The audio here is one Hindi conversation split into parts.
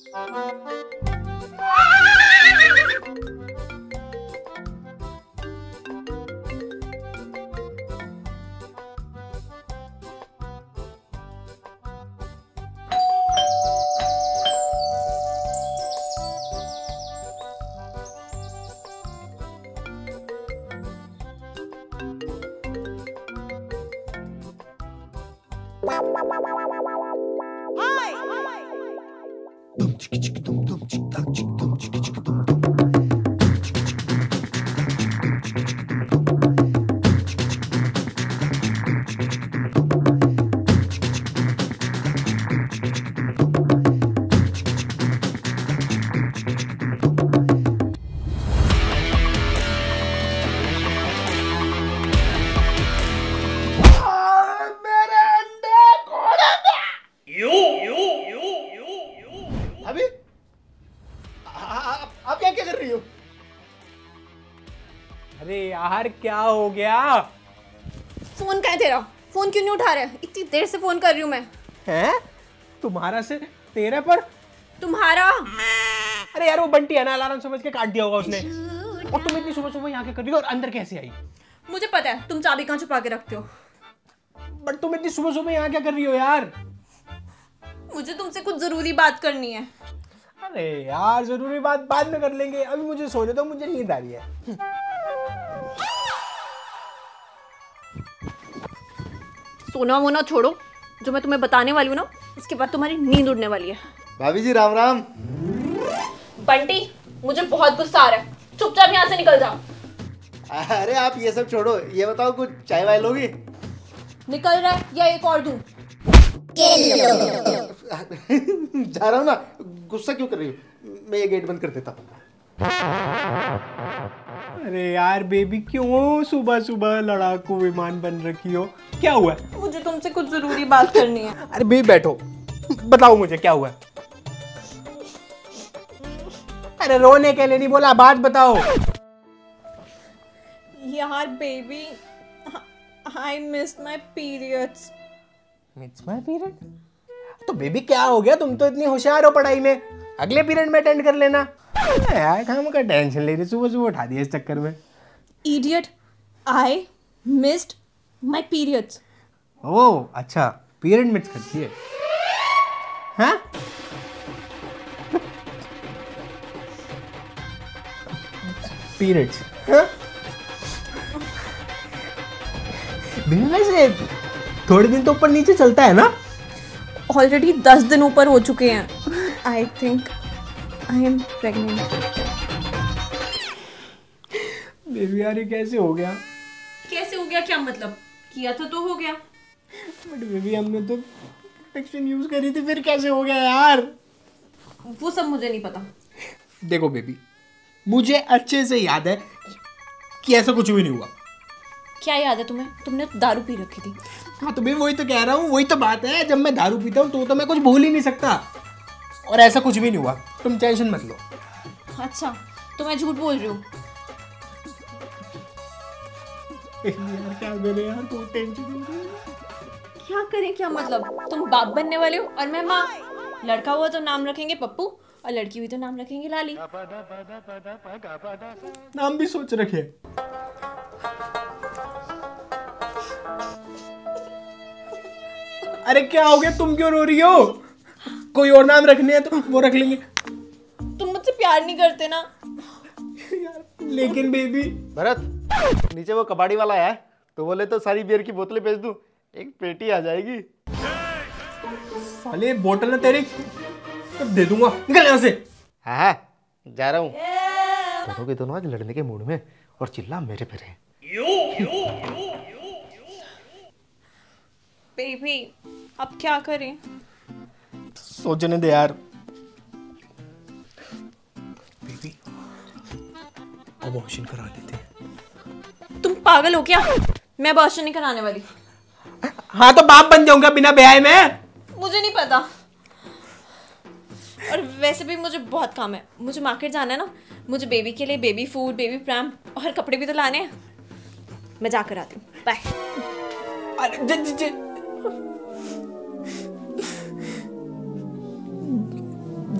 आप क्या कर रही हो? अरे यार क्या हो गया? फोन कहाँ है तेरा? फोन क्यों नहीं उठा रहे? इतनी देर से फोन कर रही हूँ मैं। हैं? तुम्हारा से तेरे पर? तुम्हारा? अरे यार वो बंटी है ना, अलार्म समझ के काट दिया होगा उसने। और तुम इतनी सुबह सुबह यहाँ क्या कर रही हो और अंदर कैसे आई? मुझे पता है तुम चाबी कहाँ छुपा के रखते हो। बट तुम इतनी सुबह सुबह यहाँ क्या कर रही हो यार? मुझे तुमसे कुछ जरूरी बात करनी है। अरे यार जरूरी बात बाद में कर लेंगे, अभी मुझे सोने दो, मुझे नींद आ रही है। सोना वोना छोड़ो, जो मैं तुम्हें बताने वाली हूँ ना उसके बाद तुम्हारी नींद उड़ने वाली है। भाभी जी राम राम। बंटी मुझे बहुत गुस्सा आ रहा है, चुपचाप यहाँ से निकल जाओ। अरे आप ये सब छोड़ो, ये बताओ कुछ चाय वाय लोगी? निकल रहा है या एक और दूं? जा रहा हूँ ना, गुस्सा क्यों कर रही हो? मैं ये गेट बंद कर देता हूँ। अरे यार बेबी क्यों सुबह सुबह लड़ाकू विमान बन रखी हो? क्या हुआ? मुझे तुमसे कुछ जरूरी बात करनी है। अरे बेबी बैठो, बताओ मुझे क्या हुआ? अरे रोने के लिए नहीं बोला, बात बताओ। यार baby, I missed my periods. Miss my period? तो बेबी क्या हो गया? तुम तो इतनी होशियार हो पढ़ाई में, अगले पीरियड में अटेंड कर लेना। यार काम का टेंशन ले रही, सुबह सुबह उठा दिया इस चक्कर में। Idiot, I missed my periods. ओह अच्छा, पीरियड मिस करती है? हाँ? पीरियड्स? हाँ? वैसे थोड़े दिन तो ऊपर नीचे चलता है ना? ऑलरेडी 10 दिन ऊपर हो चुके हैं। I think I am pregnant. Baby यार ये कैसे हो गया? कैसे हो गया क्या मतलब? किया तो हो गया। बट बेबी हमने तो प्रोटेक्शन यूज करी थी, फिर कैसे हो गया यार? वो सब मुझे नहीं पता। देखो बेबी, मुझे अच्छे से याद है कि ऐसा कुछ भी नहीं हुआ। क्या याद है तुम्हें? तुमने दारू पी रखी थी। हाँ तो मैं वही तो कह रहा हूँ, वही तो बात है। जब मैं दारू पीता हूँ तो मैं कुछ भूल ही नहीं सकता, और ऐसा कुछ भी नहीं हुआ, तुम टेंशन मत लो। अच्छा तो मैं झूठ बोल रही हूँ? यार क्या करें यार, बहुत टेंशन हो रही है। क्या करें क्या मतलब? तुम बाप बनने वाले हो और मैं माँ। लड़का हुआ तो नाम रखेंगे पप्पू और लड़की हुई तो नाम रखेंगे लाली। नाम भी सोच रखे। अरे क्या हो गया, तुम क्यों रो रही हो? कोई और नाम रखने हैं तो वो रख लेंगे। तुम मुझसे प्यार नहीं करते ना? यार लेकिन बेबी। भरत, नीचे वो कबाड़ी वाला है, तो बोले तो सारी बियर की बोतलें बेच दूं, एक पेटी आ जाएगी। साले बोतल ना तेरी तो दे दूंगा, निकल यहाँ से। हाँ जा रहा हूँ। दोनों के दोनों आज लड़ने के मूड में, और चिल्ला मेरे पे रहे। बेबी अब क्या करें? सोचने दे यार। बेबी अबॉर्शन करा लेते हैं। तुम पागल हो क्या? मैं अबॉर्शन नहीं कराने वाली। हाँ तो बाप बन जाऊंगा बिना ब्याह में। मुझे नहीं पता, और वैसे भी मुझे बहुत काम है। मुझे मार्केट जाना है ना, मुझे बेबी के लिए बेबी फूड, बेबी प्रैम्प और कपड़े भी तो लाने हैं। मैं जाकर आती हूँ, बाय।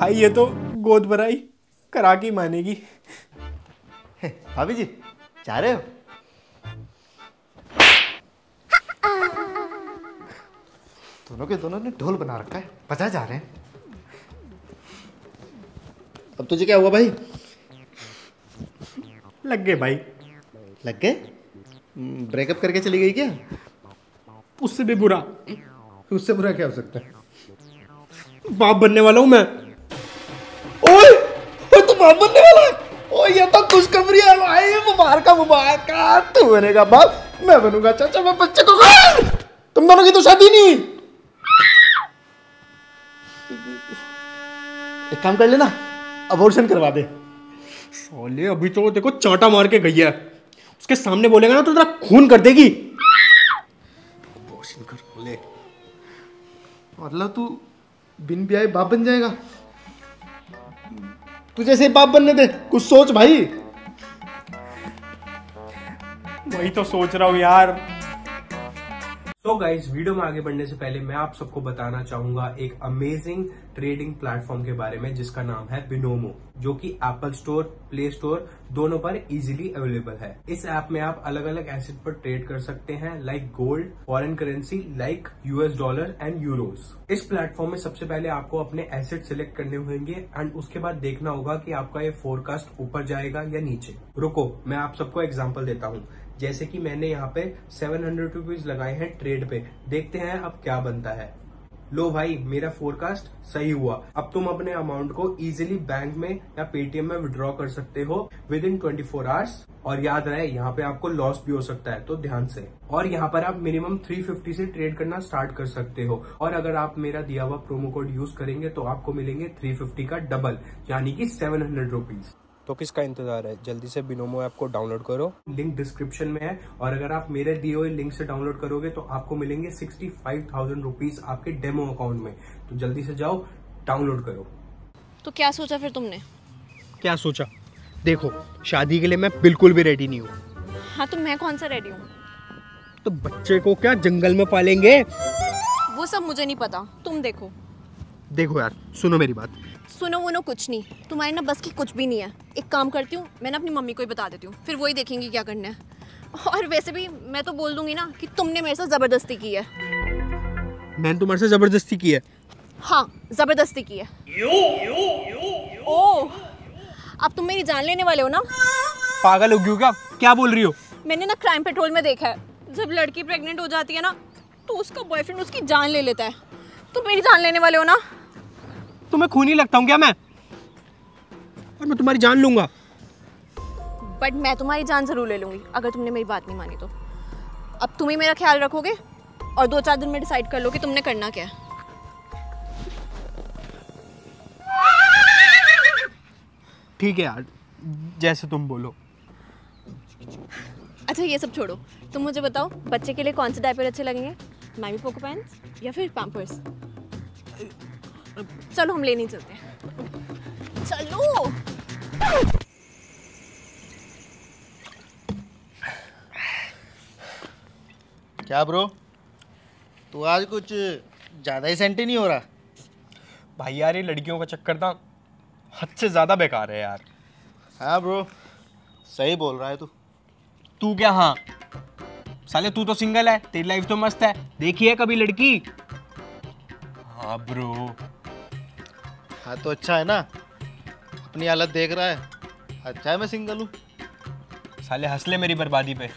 भाई ये तो गोद भराई करा के ही मानेगी। भाभी जी जा रहे हो? दोनों के दोनों ने ढोल बना रखा है, बजा जा रहे हैं। अब तुझे क्या हुआ भाई? लग गए भाई। लग गए? ब्रेकअप करके चली गई क्या? उससे भी बुरा उससे बुरा क्या हो सकता है? बाप बनने वाला हूं मैं। ओए ओए तू बाप बनने वाला है? ओए ये तो खुशखबरी है भाई, मुबारक तू बनेगा बाप, मैं बनूंगा चाचा, मैं बच्चे को तुम दोनों की तो शादी नहीं हुई। एक काम कर लेना, अबॉर्शन करवा दे। साले अभी तो देखो चाटा मार के गई है, उसके सामने बोलेगा ना तो तेरा खून कर देगी। अबॉर्शन कर बोले मतलब तू बिन ब्याह बाप बन जाएगा? तुझे से बाप बनने दे, कुछ सोच भाई। वही तो सोच रहा हूँ यार। तो गाइस, वीडियो में आगे बढ़ने से पहले मैं आप सबको बताना चाहूंगा एक अमेजिंग ट्रेडिंग प्लेटफॉर्म के बारे में जिसका नाम है बिनोमो, जो कि एप्पल स्टोर, प्ले स्टोर दोनों पर इजीली अवेलेबल है। इस ऐप में आप अलग अलग एसेट पर ट्रेड कर सकते हैं, like gold, foreign currency like US dollar and euros. इस प्लेटफॉर्म में सबसे पहले आपको अपने एसेट सिलेक्ट करने होंगे एंड उसके बाद देखना होगा कि आपका ये फोरकास्ट ऊपर जाएगा या नीचे। रुको, मैं आप सबको एग्जाम्पल देता हूँ। जैसे कि मैंने यहाँ पे 700 रुपीज लगाए हैं ट्रेड पे, देखते हैं अब क्या बनता है। लो भाई, मेरा फोरकास्ट सही हुआ। अब तुम अपने अमाउंट को इजीली बैंक में या पेटीएम में विड्रॉ कर सकते हो विद इन 24 आवर्स। और याद रहे, यहाँ पे आपको लॉस भी हो सकता है, तो ध्यान से। और यहाँ पर आप मिनिमम 350 से ट्रेड करना स्टार्ट कर सकते हो, और अगर आप मेरा दिया हुआ प्रोमो कोड यूज करेंगे तो आपको मिलेंगे 350 का डबल, यानी कि 700 रुपीज। तो किसका इंतजार है, जल्दी से बिनोमो ऐप को डाउनलोड करो। लिंक डिस्क्रिप्शन में है, और अगर आप मेरे दिए हुए लिंक से डाउनलोड करोगे तो आपको मिलेंगे 65,000 रुपीज आपके डेमो अकाउंट में। तो जल्दी से जाओ, डाउनलोड करो। तो क्या सोचा फिर तुमने? क्या सोचा? देखो, शादी के लिए मैं बिल्कुल भी रेडी नहीं हूँ। हाँ, तो मैं कौन सा रेडी हूँ? तो बच्चे को क्या जंगल में पालेंगे? वो सब मुझे नहीं पता, तुम देखो। देखो यार, सुनो मेरी बात। सुनो वनो कुछ नहीं, तुम्हारे ना बस की कुछ भी नहीं है। एक काम करती हूँ, मैं ना अपनी मम्मी को ही बता देती हूँ, फिर वही देखेंगी क्या करना है। और वैसे भी मैं तो बोल दूंगी ना कि तुमने मेरे साथ जबरदस्ती की है। मैंने तुम्हारे से जबरदस्ती की है? हाँ, जबरदस्ती की है। ओह, अब तुम मेरी जान लेने वाले हो ना? पागल हो गई क्या? क्या बोल रही हो? मैंने ना क्राइम पेट्रोल में देखा है, जब लड़की प्रेग्नेंट हो जाती है ना तो उसका बॉयफ्रेंड उसकी जान ले लेता है। तुम मेरी जान लेने वाले हो ना? तुम्हें खूनी लगता हूँ क्या मैं? और मैं तुम्हारी जान लूंगा। बट मैं तुम्हारी जान जरूर ले लूंगी अगर तुमने मेरी बात नहीं मानी तो। अब तुम ही मेरा ख्याल रखोगे और 2-4 दिन में डिसाइड कर लो कि तुमने करना क्या है। ठीक है यार, जैसे तुम बोलो। अच्छा ये सब छोड़ो, तुम मुझे बताओ बच्चे के लिए कौन से डायपर अच्छे लगेंगे, मामी पोको पैंट्स या फिर पैम्पर्स? चलो हम लेने चलते हैं, चलो। क्या ब्रो, तू आज कुछ ज्यादा ही सेंटी नहीं हो रहा? भाई यार, ये लड़कियों का चक्कर था, हद से ज्यादा बेकार है यार। हाँ ब्रो, सही बोल रहा है तू। तू क्या? हाँ साले, तू तो सिंगल है, तेरी लाइफ तो मस्त है। देखी है कभी लड़की? हाँ ब्रो। हाँ तो अच्छा है ना, अपनी हालत देख रहा है। अच्छा है मैं सिंगल हूँ। साले हंस ले मेरी बर्बादी पे।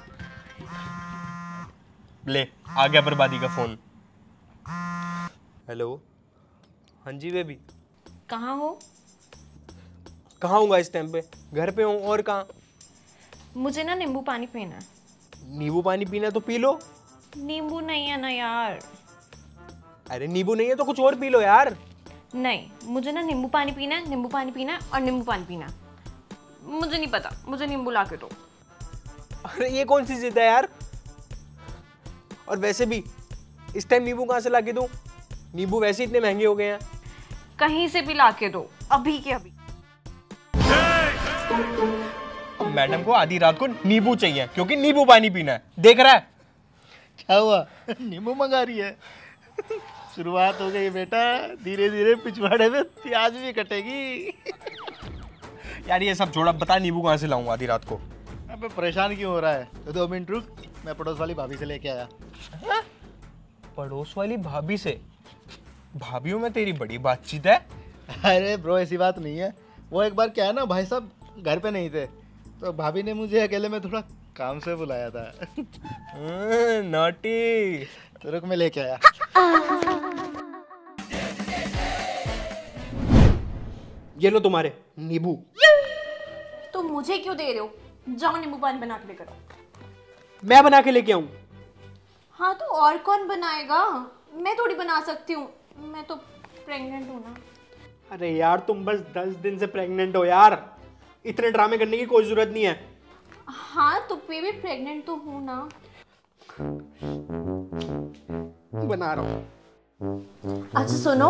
ले, आ गया बर्बादी का फोन। हेलो, हाँ जी बेबी। कहाँ हो? कहाँ हूँगा इस टाइम पे? घर पे हूँ, और कहाँ? मुझे ना नींबू पानी पीना है। नींबू पानी पीना तो पी लो। नींबू नहीं है ना यार। अरे नींबू नहीं है तो कुछ और पी लो यार। नहीं, मुझे ना नींबू पानी पीना है, नींबू पानी पीना है और नींबू पानी पीना है। मुझे नहीं पता, मुझे नींबू ला के दो। अरे ये कौन सी जिद है यार? और वैसे भी इस टाइम नींबू कहाँ से ला के दूं? नींबू वैसे इतने महंगे हो गए हैं। कहीं से भी ला के दो, अभी के अभी। मैडम को आधी रात को नींबू चाहिए क्योंकि नींबू पानी पीना है। देख रहा है? क्या हुआ? नींबू मंगा रही है? शुरुआत हो गई बेटा, धीरे धीरे पिछवाड़े में प्याज भी कटेगी। यार ये सब छोड़ा, बता नींबू कहाँ से लाऊं आधी रात को? अबे परेशान क्यों हो रहा है? तो 2 मिनट रुक, मैं पड़ोस वाली भाभी से लेके आया। पड़ोस वाली भाभी से? भाभीयों में तेरी बड़ी बातचीत है। अरे ब्रो ऐसी बात नहीं है, वो एक बार क्या है ना, भाई साहब घर पे नहीं थे तो भाभी ने मुझे अकेले में थोड़ा काम से बुलाया था। नॉटी। तो रुक मैं लेके आया। ये लो तुम्हारे नींबू। तो मुझे क्यों दे रहे हो? जाओ नींबू पानी बना के लेकर आओ। मैं बना के लेके आऊं? हाँ तो और कौन बनाएगा? मैं थोड़ी बना सकती हूँ, मैं तो प्रेग्नेंट हूँ ना। अरे यार तुम बस 10 दिन से प्रेग्नेंट हो यार, इतने ड्रामे करने की कोई जरूरत नहीं है। हाँ तो बेबी प्रेग्नेंट तो हूँ ना। बना रहा हूँ। अच्छा सुनो,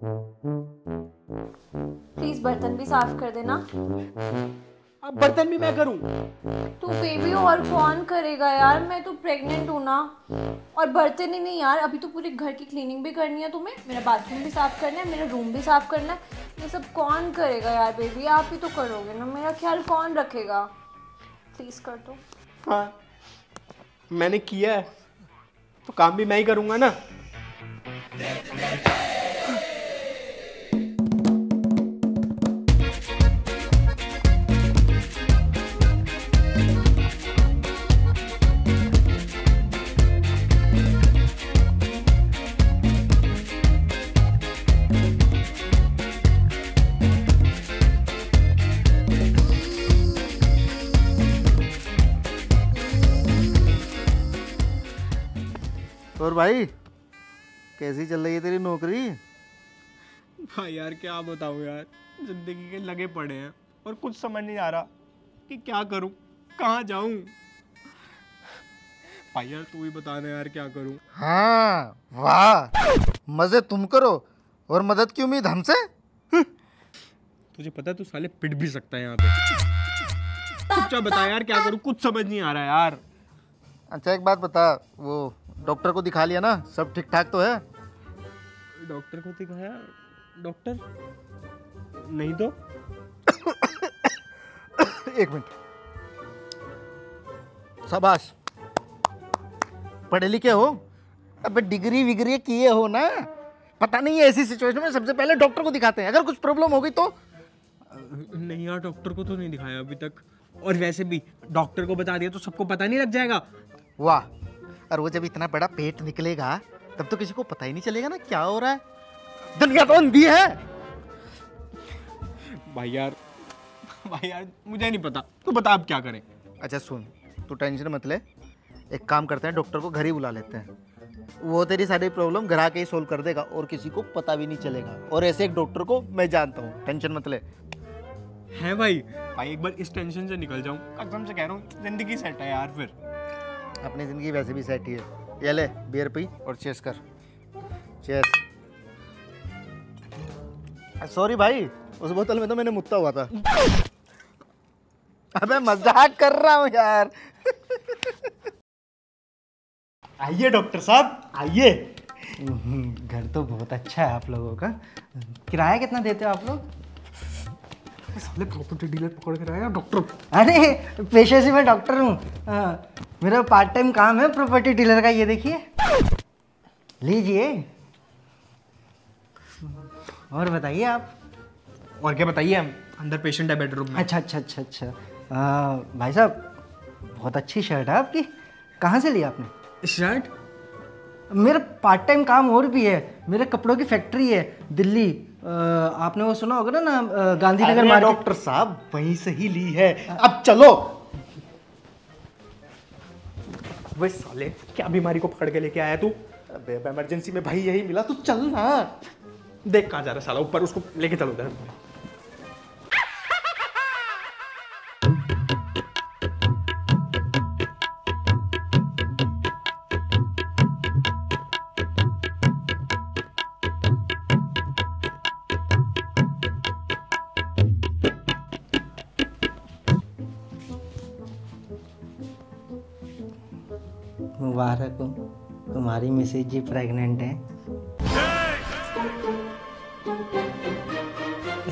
प्लीज बर्तन भी साफ कर देना। अब बर्तन भी मैं करूं? तो बेबी और कौन करेगा यार, मैं तो प्रेग्नेंट हूँ ना। और बर्तन ही नहीं यार, अभी तो पूरे घर की क्लीनिंग भी करनी है तुम्हें, मेरा बाथरूम भी साफ करना है, मेरा रूम भी साफ करना है। ये सब कौन करेगा यार बेबी? आप ही तो करोगे ना, मेरा ख्याल कौन रखेगा? प्लीज कर दो। हाँ मैंने किया है तो काम भी मैं ही करूंगा ना। और भाई कैसी चल रही है तेरी नौकरी? हाँ यार क्या बताऊँ यार, जिंदगी के लगे पड़े हैं और कुछ समझ नहीं आ रहा कि क्या करूँ, कहाँ जाऊँ। भाई यार तू ही बता ना यार क्या करूँ। हाँ वाह, मजे तुम करो और मदद की उम्मीद हमसे। तुझे पता है तू साले पिट भी सकता है यहाँ पे। चुपचाप बता यार क्या करूँ, कुछ समझ नहीं आ रहा यार। अच्छा एक बात बता, वो डॉक्टर को दिखा लिया ना, सब ठीक ठाक तो है? डॉक्टर को दिखाया? डॉक्टर नहीं तो। एक मिनट, शाबाश, पढ़े लिखे हो? अबे डिग्री विग्री किए हो ना, पता नहीं है ऐसी सिचुएशन में सबसे पहले डॉक्टर को दिखाते हैं, अगर कुछ प्रॉब्लम हो गई तो। नहीं यार डॉक्टर को तो नहीं दिखाया अभी तक, और वैसे भी डॉक्टर को बता दिया तो सबको पता नहीं लग जाएगा? वाह, और वो जब इतना बड़ा पेट निकलेगा तब तो किसी को पता ही नहीं चलेगा ना क्या हो रहा है। दुनिया तो अंधी है। भाई यार मुझे नहीं पता, तू बता अब क्या करें। अच्छा सुन, तू टेंशन मत ले, एक काम करते हैं, डॉक्टर को घर ही बुला लेते हैं, वो तेरी सारी प्रॉब्लम घर आके ही सोल्व कर देगा और किसी को पता भी नहीं चलेगा। और ऐसे एक डॉक्टर को मैं जानता हूँ, टेंशन मत ले। है भाई एक बार इस टेंशन से निकल जाऊं, कसम से कह रहा हूँ, जिंदगी सेट है यार फिर। अपनी जिंदगी वैसे भी सेट ही है। ये ले बियर पी और चेस कर। चेस। सॉरी भाई, उस बोतल में तो मैंने मुत्ता हुआ था। अबे मजाक कर रहा हूँ यार। आइए डॉक्टर साहब आइए। घर तो बहुत अच्छा है आप लोगों का। किराया कितना देते हो आप लोग? साले प्रॉपर्टी डीलर पकड़ के आया डॉक्टर। अरे पेशे से मैं डॉक्टर हूँ, मेरा पार्ट टाइम काम है प्रॉपर्टी डीलर का। ये देखिए, लीजिए। और बताइए आप। और क्या बताइए, हम अंदर पेशेंट है बेडरूम में। अच्छा। भाई साहब बहुत अच्छी शर्ट है आपकी, कहाँ से लिया आपने? शर्ट? मेरा पार्ट टाइम काम और भी है, मेरे कपड़ों की फैक्ट्री है दिल्ली। आपने वो सुना होगा ना गांधीनगर मार्केट। डॉक्टर साहब वहीं से ही ली है, अब चलो। वे साले क्या बीमारी को पकड़ के लेके आया तू? अबे इमरजेंसी में भाई यही मिला, तू चल ना। देख कहाँ जा रहा है साला, ऊपर उसको लेके चलो उधर। मुबारक हो, तुम्हारी मिसेज जी प्रेग्नेंट है।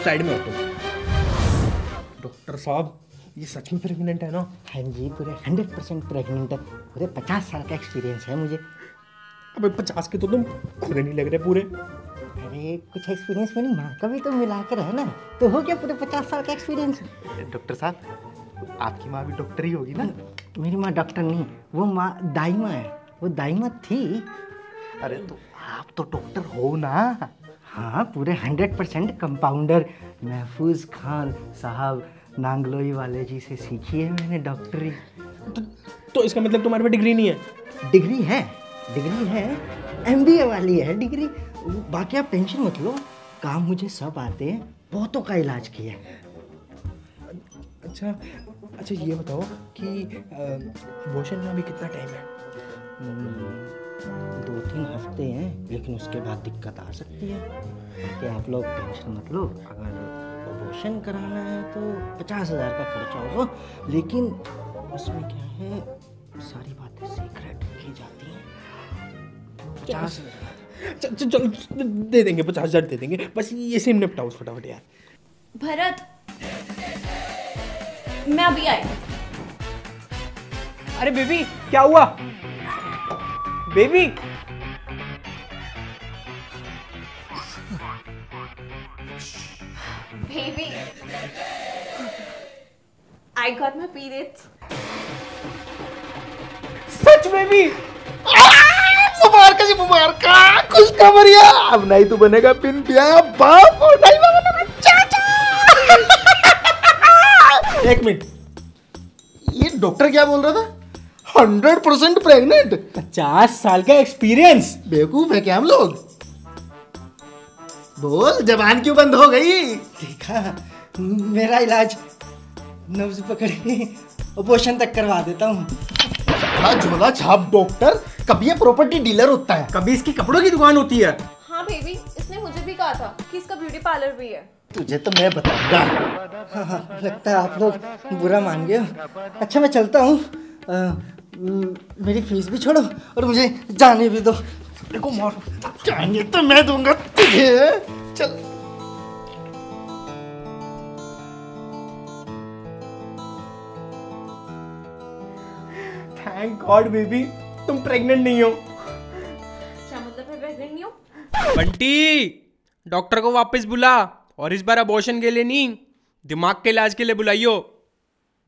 साइड में हो तुम। डॉक्टर साहब ये सच में प्रेग्नेंट है ना? हाँ जी, पूरे 100% प्रेग्नेंट है। पूरे 50 साल का एक्सपीरियंस है मुझे। अबे 50 के तो तुम खुद नहीं लग रहे पूरे। अरे कुछ एक्सपीरियंस मेरी माँ का भी तो मिला कर है ना, तो हो गया पूरे 50 साल का एक्सपीरियंस। डॉक्टर साहब आपकी माँ भी डॉक्टर ही होगी ना? मेरी माँ डॉक्टर नहीं, वो माँ दाई माँ है। वो दाई माँ थी। अरे तो आप तो डॉक्टर हो ना? हाँ, पूरे 100% कंपाउंडर महफूज खान साहब नांगलोई वाले जी से सीखी है मैंने डॉक्टरी। तो इसका मतलब तुम्हारे पे डिग्री नहीं है? डिग्री है, MBA वाली है डिग्री। बाकी आप टेंशन मत लो, काम मुझे सब आते हैं, बहुतों का इलाज किया है। अच्छा ये बताओ कि अबॉर्शन में अभी कितना टाइम है? 2-3 हफ्ते हैं, लेकिन उसके बाद दिक्कत आ सकती है। कि आप लोग टेंशन मत लो, अगर अबॉर्शन कराना है तो 50,000 का खर्चा होगा, लेकिन उसमें क्या है, सारी बातें सीक्रेट रखी जाती हैं। 50,000 चल दे देंगे, 50,000 दे देंगे, बस ये सेम निपटाओ फटाफट यार। भरत, मैं अभी आई। अरे बेबी क्या हुआ? Baby Baby, I got my periods. सच बेबी? मुबारक, खुशखबरी है। अब नहीं तो बनेगा पिन पिया बाप और नहीं बनेगा चाचा। एक मिनट, ये डॉक्टर क्या बोल रहा था? 100% प्रेग्नेंट। 50 साल का एक्सपीरियंस। बेवकूफ है क्या हम लोग? बोल, जबान क्यों बंद हो गई? देखा, मेरा इलाज नब्ज पकड़ के अबॉर्शन तक करवा देता हूँ। बड़ा झोला छाप डॉक्टर, कभी ये प्रॉपर्टी डीलर होता है, कभी इसकी कपड़ों की दुकान होती है। हाँ बेबी, इसने मुझे भी कहा था कि इसका ब्यूटी पार्लर भी है। तुझे तो मैं बताऊंगा। हाँ, लगता है आप लोग बुरा मान गए हो। अच्छा मैं चलता हूँ, मेरी फीस भी छोड़ो और मुझे जाने भी दो। देखो मार, जाएंगे तो मैं दूंगा तुझे। चल। थैंक गॉड बेबी, तुम प्रेग्नेंट नहीं हो। क्या मतलब मैं प्रेग्नेंट नहीं हूँ? बंटी, डॉक्टर को वापस बुला, और इस बार अबॉर्शन के लिए नहीं, दिमाग के इलाज के लिए बुलाइयो।